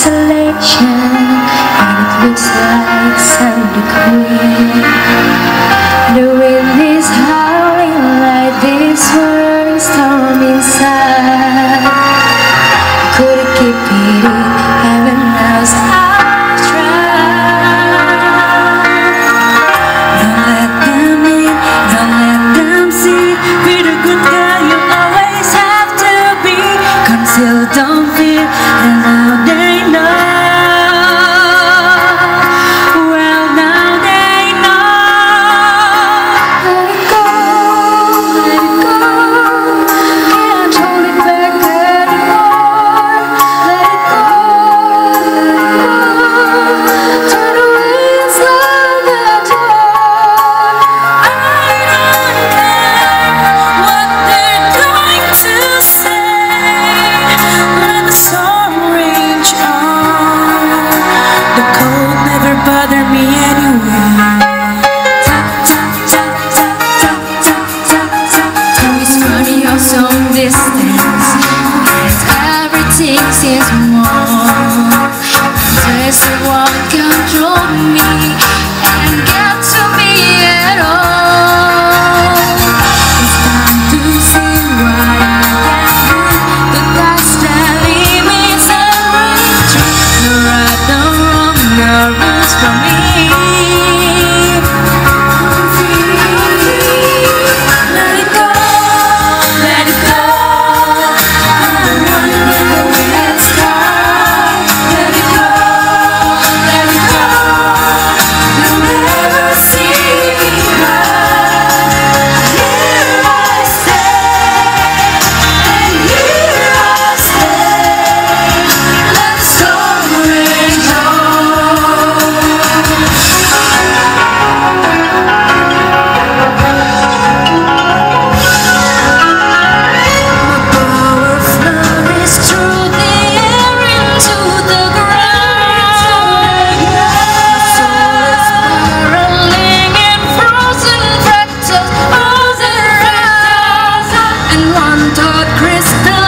isolation, and it looks like Sunday Queen. The wind is howling like this world storm inside. Couldn't keep it in, heaven knows I've tried. Don't let them in, don't let them see. Be the good guy you always have to be. Conceal, don't fear, and now they know. Well, now they know. Let it go, let it go. Can't hold it back anymore. Let it go, let it go. Turn away and slam the door. I don't care what they're going to say. Let the storm rage on. The cold never bothered me anyway. Tap, tap, tap, tap, tap, tap, tap, tap. Time is running off some distance, and everything seems wrong. There's a one control me and get to me at all. It's time to see what I can do. The past that limits everything. No right, no wrong, no rules for me. Let it go, let it go. I'm running in the wind sky. Let it go, let it go. You'll never see me cry. Here I stay, and here I stay. Let the storm rage on. Power flurries through the air into the ground. My soul is spiraling in frozen fractals all around. And one thought crystal